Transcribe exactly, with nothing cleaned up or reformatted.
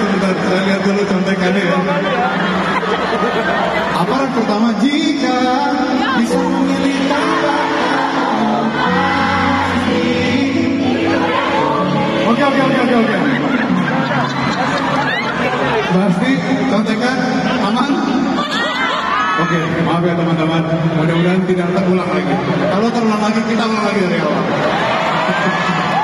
sebentar, saya lihat dulu contekannya ya. Aparat pertama, jika bisa memilih tanpa. Oke, oke, oke, oke, oke. Pasti contekan aman? Oke, maaf ya teman-teman. Mudah-mudahan tidak terulang lagi. Kalau terulang lagi, kita ulang lagi dari awal.